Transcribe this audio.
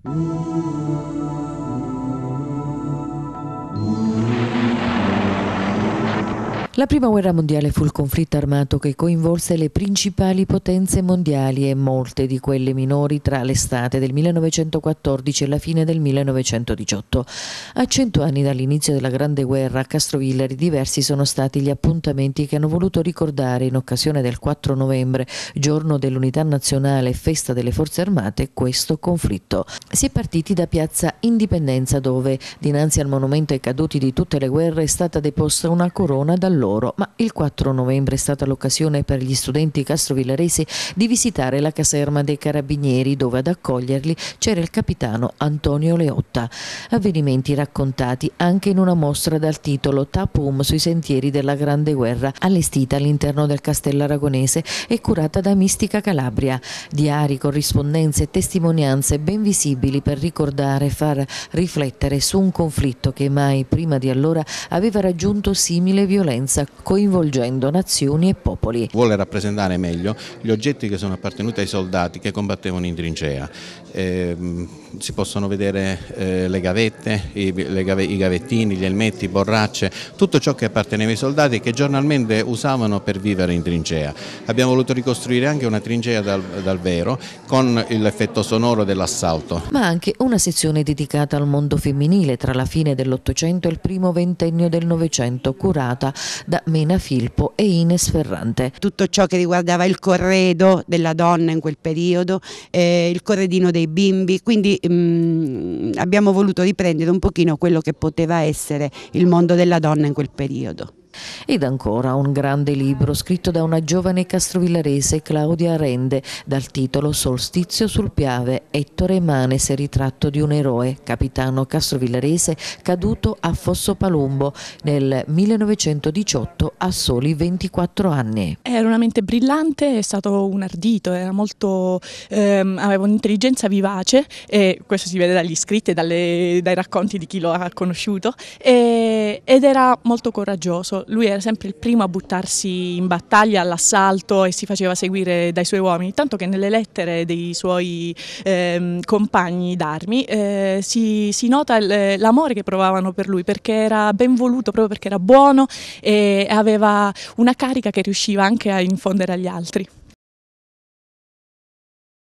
La prima guerra mondiale fu il conflitto armato che coinvolse le principali potenze mondiali e molte di quelle minori tra l'estate del 1914 e la fine del 1918. A 100 anni dall'inizio della Grande Guerra a Castrovillari diversi sono stati gli appuntamenti che hanno voluto ricordare in occasione del 4 novembre, giorno dell'Unità Nazionale e festa delle Forze Armate, questo conflitto. Si è partiti da Piazza Indipendenza dove, dinanzi al monumento ai caduti di tutte le guerre, è stata deposta una corona da loro, ma il 4 novembre è stata l'occasione per gli studenti castrovillaresi di visitare la caserma dei Carabinieri dove ad accoglierli c'era il capitano Antonio Leotta. Avvenimenti raccontati anche in una mostra dal titolo Tapum sui sentieri della Grande Guerra, allestita all'interno del Castello Aragonese e curata da Mistica Calabria. Diari, corrispondenze e testimonianze ben visibili per ricordare e far riflettere su un conflitto che mai prima di allora aveva raggiunto simile violenza, coinvolgendo nazioni e popoli. Vuole rappresentare meglio gli oggetti che sono appartenuti ai soldati che combattevano in trincea. Si possono vedere le gavette, i gavettini, gli elmetti, borracce, tutto ciò che apparteneva ai soldati che giornalmente usavano per vivere in trincea. Abbiamo voluto ricostruire anche una trincea dal vero con l'effetto sonoro dell'assalto. Ma anche una sezione dedicata al mondo femminile tra la fine dell'Ottocento e il primo ventennio del Novecento, curata da Mena Filpo e Ines Ferrante. Tutto ciò che riguardava il corredo della donna in quel periodo, il corredino dei bimbi, quindi abbiamo voluto riprendere un pochino quello che poteva essere il mondo della donna in quel periodo. Ed ancora un grande libro scritto da una giovane castrovillarese, Claudia Rende, dal titolo Solstizio sul Piave, Ettore Manes, ritratto di un eroe, capitano castrovillarese caduto a Fossopalumbo nel 1918 a soli 24 anni. Era una mente brillante, è stato un ardito, era molto, aveva un'intelligenza vivace, e questo si vede dagli scritti e dai racconti di chi lo ha conosciuto, ed era molto coraggioso. Lui era sempre il primo a buttarsi in battaglia all'assalto e si faceva seguire dai suoi uomini, tanto che nelle lettere dei suoi compagni d'armi si nota l'amore che provavano per lui, perché era ben voluto, proprio perché era buono e aveva una carica che riusciva anche a infondere agli altri.